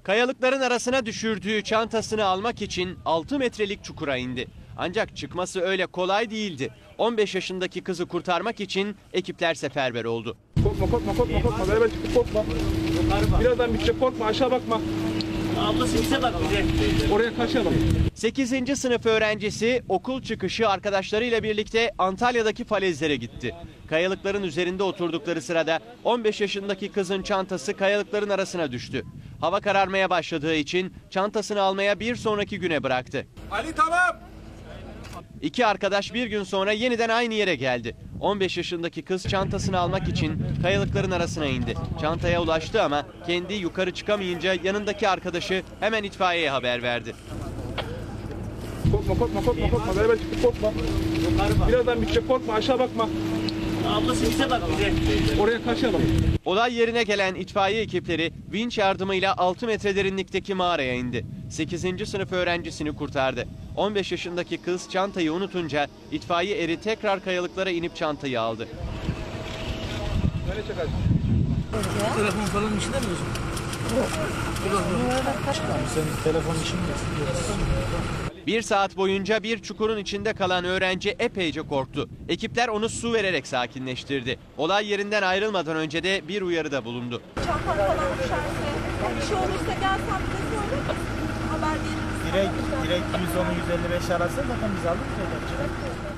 Kayalıkların arasına düşürdüğü çantasını almak için 6 metrelik çukura indi. Ancak çıkması öyle kolay değildi. 15 yaşındaki kızı kurtarmak için ekipler seferber oldu. Korkma. Beraber çıkıp korkma. Birazdan bitecek, korkma, aşağı bakma. Ablası bize bak bize. Oraya kaçalım. 8. sınıf öğrencisi okul çıkışı arkadaşlarıyla birlikte Antalya'daki falezlere gitti. Kayalıkların üzerinde oturdukları sırada 15 yaşındaki kızın çantası kayalıkların arasına düştü. Hava kararmaya başladığı için çantasını almaya bir sonraki güne bıraktı. Ali tamam. İki arkadaş bir gün sonra yeniden aynı yere geldi. 15 yaşındaki kız çantasını almak için kayalıkların arasına indi. Çantaya ulaştı ama kendi yukarı çıkamayınca yanındaki arkadaşı hemen itfaiyeye haber verdi. Korkma. Beraber çıkıp korkma. Birazdan bitecek, korkma, aşağı bakma. Ablası bize bak bize. Oraya kaçalım. Olay yerine gelen itfaiye ekipleri vinç yardımıyla 6 metre derinlikteki mağaraya indi. 8. sınıf öğrencisini kurtardı. 15 yaşındaki kız çantayı unutunca itfaiye eri tekrar kayalıklara inip çantayı aldı. Nereye çakarsın? Telefon falan içinde mi hocam? Senin telefon işin mi? Bir saat boyunca bir çukurun içinde kalan öğrenci epeyce korktu. Ekipler onu su vererek sakinleştirdi. Olay yerinden ayrılmadan önce de bir uyarıda bulundu. Çantam falan düşerse, bir şey olursa gelsen bize söyle, haber veririz. Direkt 110-155 arası zaten biz aldık.